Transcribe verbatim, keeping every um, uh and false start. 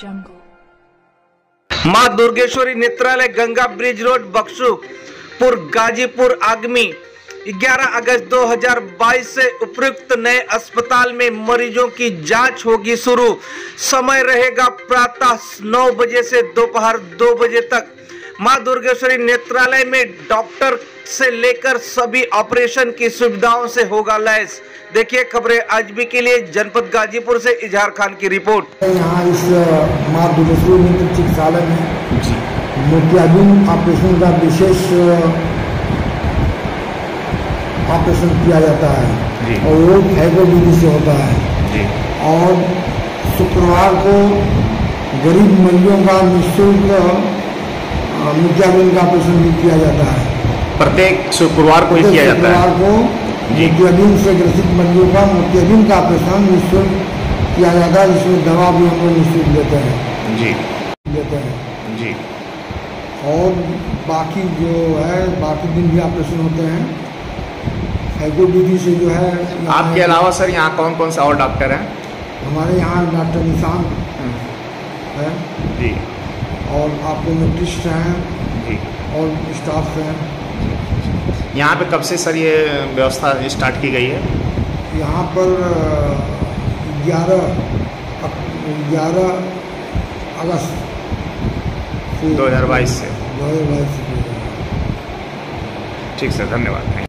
मां Durgeshwari Netralaya Ganga bridge road Bakhshupur Ghazipur आगामी ग्यारह अगस्त दो हज़ार बाईस से उपयुक्त नए अस्पताल में मरीजों की जांच होगी शुरू। समय रहेगा प्रातः नौ बजे से दोपहर दो बजे तक। मां दुर्गेश्वरी नेत्रालय में डॉक्टर से लेकर सभी ऑपरेशन की सुविधाओं से होगा लैस। देखिए खबरें आज भी के लिए जनपद गाजीपुर से इजहार खान की रिपोर्ट। यहाँ इस मां दुर्गेश्वरी नेत्र चिकित्सालय में मोतियाबिंद ऑपरेशन का विशेष ऑपरेशन किया जाता है और वो फैगो विधि से होता है जी। और शुक्रवार को गरीब मरीजों का निःशुल्क मोतियाबिंद का ऑपरेशन भी किया जाता है। प्रत्येक शुक्रवार को ही किया जाता है। शुक्रवार को मोतियाबिंद से ग्रसित मरीजों का मोतियाबिंद का ऑपरेशन निःशुल्क किया जाता है, जिसमें दवा भी हम लोग निःशुल्क देते हैं जी देते हैं जी। और बाकी जो है बाकी दिन भी ऑपरेशन होते हैं फैगो विधि से जो है। आपके अलावा सर यहाँ कौन कौन सा और डॉक्टर हैं? हमारे यहाँ डॉक्टर निशांत है जी, और ऑप्टोमेट्रिस्ट हैं जी, और स्टाफ हैं। यहाँ पे कब से सर ये व्यवस्था स्टार्ट की गई है? यहाँ पर ग्यारह ग्यारह अगस्त दो हज़ार बाईस से दो हज़ार बाईस से। ठीक सर, धन्यवाद।